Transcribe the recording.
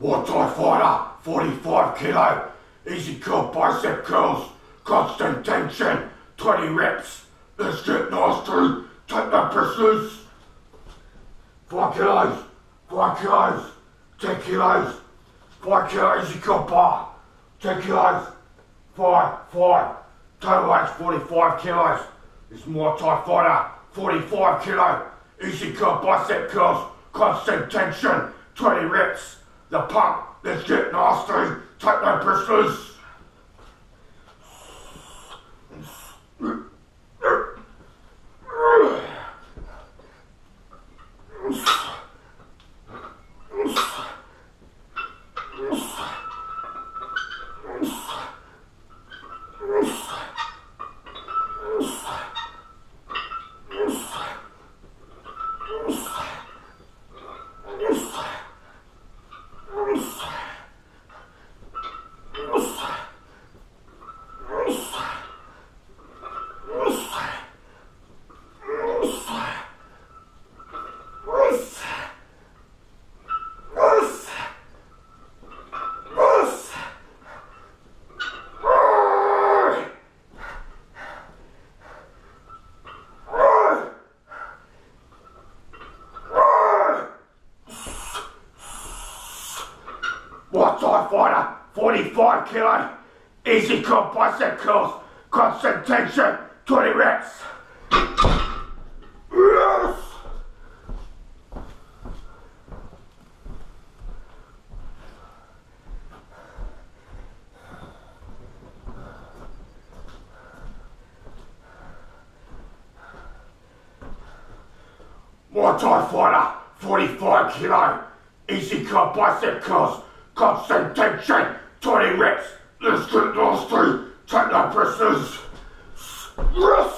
Multi-fighter, 45 kilo, easy curl bicep curls, constant tension, 20 reps. Let's get nasty, take that press loose. 5 kilos, 5 kilos, 10 kilos, 5 kilo easy curl bar, 10 kilos, 5, total weight's 45 kilos. It's multi-fighter, 45 kilo, easy curl bicep curls, constant tension, 20 reps. The pump, let's get nasty, take no press loose. Multi-fighter, 45 kilo, easy curl bicep curls, constant tension, 20 reps. Yes. Multi-fighter, 45 kilo, easy curl bicep curls, constant tension, 20 reps. Let's get nasty, take no prisoners. Yes.